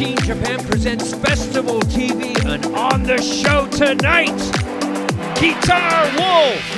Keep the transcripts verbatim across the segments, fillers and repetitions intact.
Teen Japan presents Festival T V, and on the show tonight, Guitar Wolf.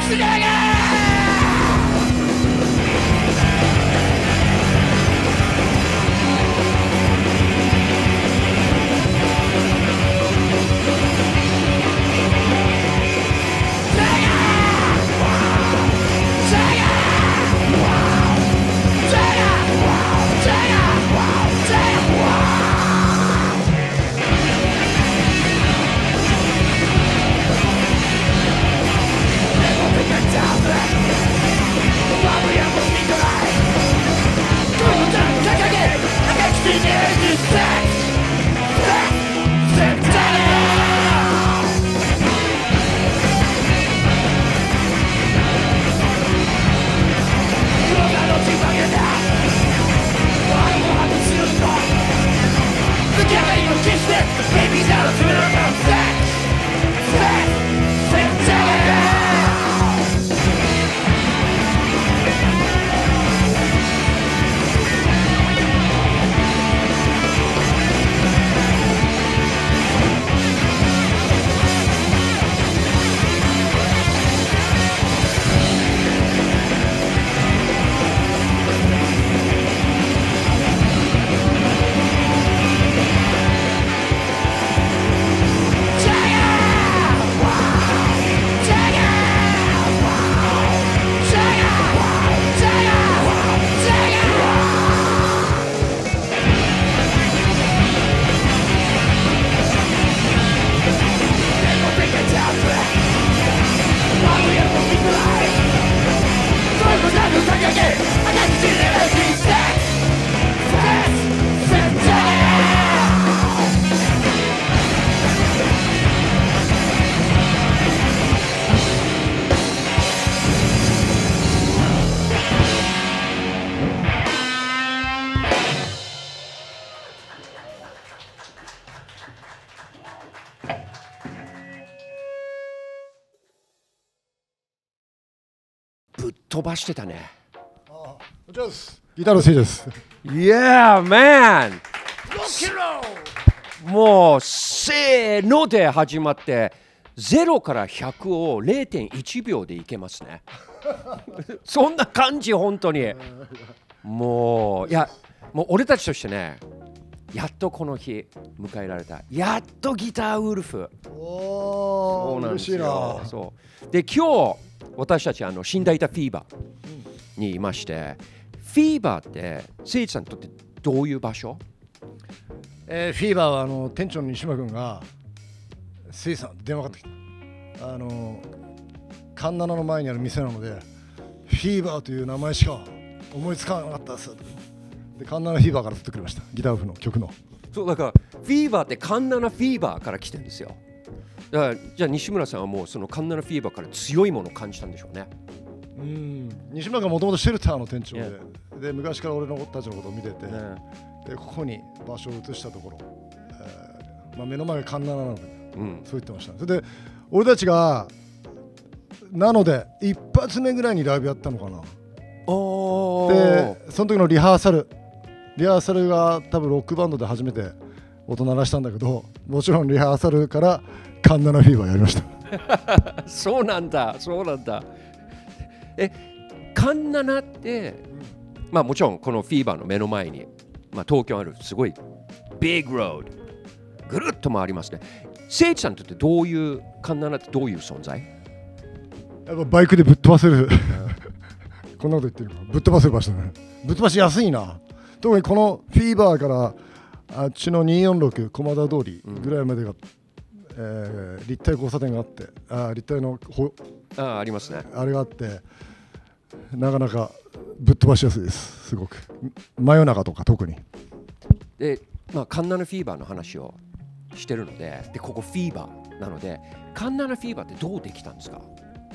ぶっ飛ばしてたね。 ああ、こちらです。ギターのせいです。 Yeah, man! もうせーので始まってゼロからひゃくを れいてんいちびょうでいけますね。そんな感じ本当に。もういやもう俺たちとしてね、やっとこの日迎えられた。やっとギターウルフ。 おー、嬉しいな。 そうで今日私たちあの死んだいたフィーバーにいまして、フィーバーってせいじさんにとってどういう場所？ えー、フィーバーはあの店長の西村君がせいさん電話かかってきた。あのカンナナの前にある店なのでフィーバーという名前しか思いつかなかったです。でカンナナフィーバーから取ってくれました。ギターオフの曲の。 そうだからフィーバーってカンナナフィーバーから来てるんですよ。だからじゃあ西村さんはもうそのカンナナフィーバーから強いものを感じたんでしょうね。 うん、西村がもともとシェルターの店長で、yeah. で昔から俺のたちのことを見てて、yeah. でここに場所を移したところ、えーまあ、目の前がカンナナなので、うん、そう言ってました。それで俺たちがなので一発目ぐらいにライブやったのかな。おでその時のリハーサルリハーサルが多分ロックバンドで初めて音鳴らしたんだけど、もちろんリハーサルからカンナナフィーバーやりました。 そうなんだそうなんだ。えカンナナって、うん、まあもちろんこのフィーバーの目の前に、まあ、東京あるすごいビッグロードぐるっと回りますね。せいちさんにとってどういうカンナナってどういう存在？ やっぱバイクでぶっ飛ばせるこんなこと言ってるかぶっ飛ばせる場所だね。ぶっ飛ばしやすいな。特にこのフィーバーからあっちのにひゃくよんじゅうろく駒田通りぐらいまでが、うんえー、立体交差点があってあ立体のほあありますね。 あれがあってなかなかぶっ飛ばしやすいです。すごく真夜中とか特にで、まあ、カンナナフィーバーの話をしてるので、でここフィーバーなのでカンナナフィーバーってどうできたんですか？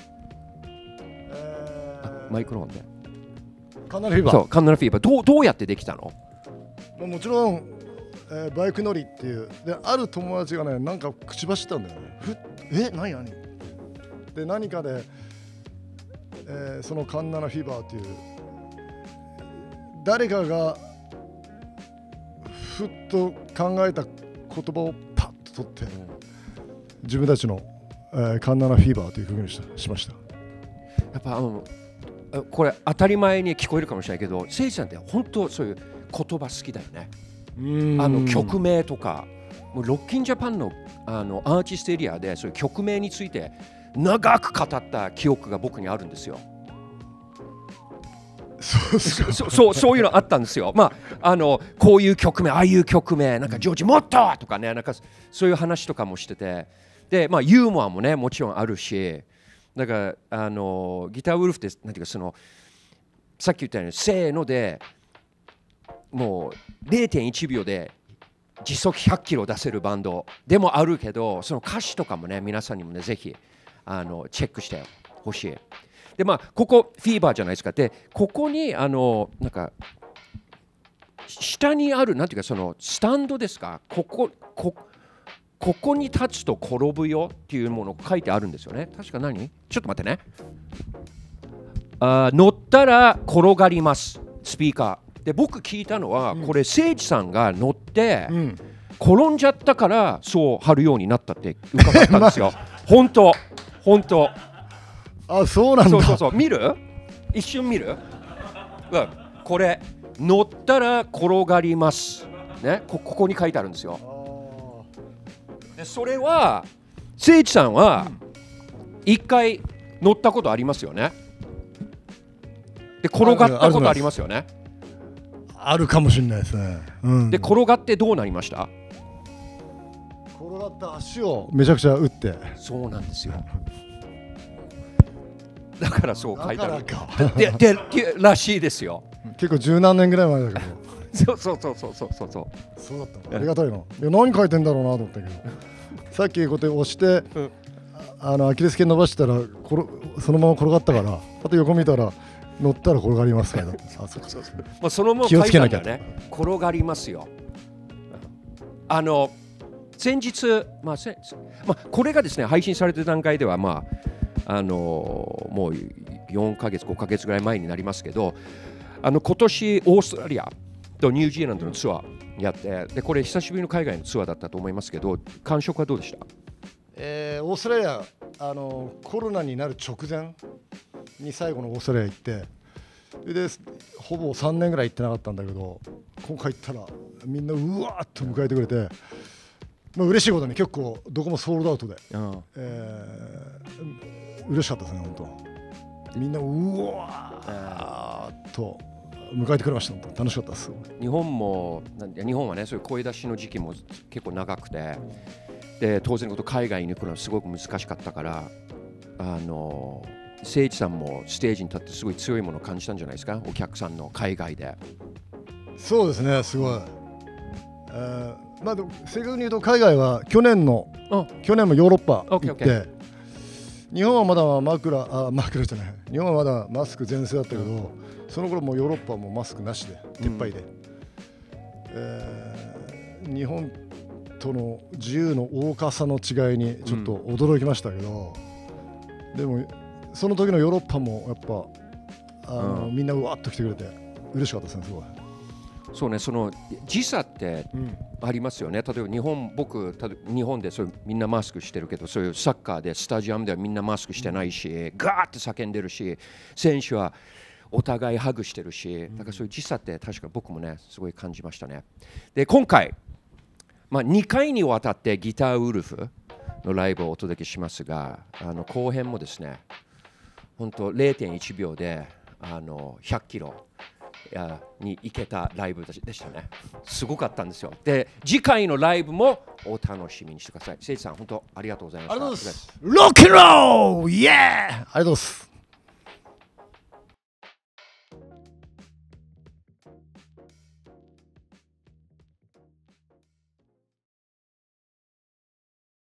えー、マイクロフォンでカンナナフィーバーそうカンナナフィーバーどう、どうやってできたの？ もちろん、えー、バイク乗りっていうである友達がねなんか口走ったんだよね。ふえ何何で何かで、えー、そのカンナナフィーバーっていう誰かがふっと考えた言葉をパッと取って、うん、自分たちの、えー、カンナナフィーバーという曲にし, しました。 やっぱあのこれ当たり前に聞こえるかもしれないけど、せいじさんって本当そういう言葉好きだよね。あの曲名とか、もうロッキンジャパンのあのアーティストエリアでそういう曲名について長く語った記憶が僕にあるんですよ。 そうそうそうそういうのあったんですよ。まああのこういう曲名、ああいう曲名、なんかジョージもっととかね、なんかそういう話とかもしてて、でまあユーモアもねもちろんあるし、だからあのギターウルフってなんていうか、そのさっき言ったようにせーのでもう れいてんいちびょうで時速ひゃっキロ出せるバンドでもあるけど、その歌詞とかもね皆さんにもねぜひあのチェックしてほしい。でまあここフィーバーじゃないですか。でここにあのなんか下にあるなんていうか、そのスタンドですか、こここここに立つと転ぶよっていうものが書いてあるんですよね。確か何？ちょっと待ってね。あ乗ったら転がりますスピーカーで、僕聞いたのは、うん、これ聖地さんが乗って、うん、転んじゃったからそう貼るようになったって伺ったんですよ。本当本当。 あ、そうなんだ。 そうそうそう、見る？一瞬見る？うん、これ乗ったら転がりますね、こ, ここに書いてあるんですよ。でそれは聖地さんは一回乗ったことありますよね。で転がったことありますよね。 あるかもしれないですね、うん、 で転がってどうなりました？ 転がった足をめちゃくちゃ打って。 そうなんですよ。だからそう書いてあるでででらしいですよ。 結構十何年ぐらい前だけどそうそうそうそうそうそうそうだったの。ありがたいな。いや何書いてんだろうなと思ったけどさっきこうやって押して、うん、あのアキレス腱伸ばしたらそのまま転がったから、あと横見たら乗ったら転がりますから。あ、そうそうそう。 まあそのまま書いてあるんだね。転がりますよ。あの先日、まあせまあ、これがですね配信されてる段階ではまああのもうよんかげつごかげつぐらい前になりますけど、あの今年オーストラリアとニュージーランドのツアーやって、でこれ久しぶりの海外のツアーだったと思いますけど、感触はどうでした？ えー、オーストラリアあのコロナになる直前に最後のオーストラリア行って、でほぼさんねんぐらい行ってなかったんだけど、今回行ったらみんなうわーっと迎えてくれて、まあ、嬉しいことに結構どこもソールドアウトで、うんえー、嬉しかったですね。本当みんなうわーっと迎えてくれました。本当楽しかったです。 日本もなん日本はねそういう声出しの時期も結構長くて、で当然のこと海外に行くのはすごく難しかったから、あの聖地さんもステージに立ってすごい強いものを感じたんじゃないですか、お客さんの海外で。 そうですね、すごい。えーまあ、でも正確に言うと海外は去年の去年もヨーロッパ行って、okay, okay. 日本はまだ枕あ枕じゃない日本はまだマスク全盛だったけど、うん、その頃もヨーロッパもマスクなしで撤廃で、うんえー、日本との自由の大かさの違いにちょっと驚きましたけど、うん、でもその時のヨーロッパもやっぱあの、うん、みんなうわっと来てくれて嬉しかったですね。すごい。 そうね、その時差ってありますよね、うん、例えば日本僕日本でそういうみんなマスクしてるけど、そういうサッカーでスタジアムではみんなマスクしてないし、うん、ガーって叫んでるし、選手はお互いハグしてるし、だからそういう時差って確か僕もねすごい感じましたね。で今回、まあ、にかいにわたってギターウルフのライブをお届けしますが、あの後編もですね本当 れいてんいちびょうであのひゃっキロに行けたライブでしたね。すごかったんですよ。で次回のライブもお楽しみにしてください。せいじさん本当ありがとうございました。 ロックンロールイエーありがとうございます。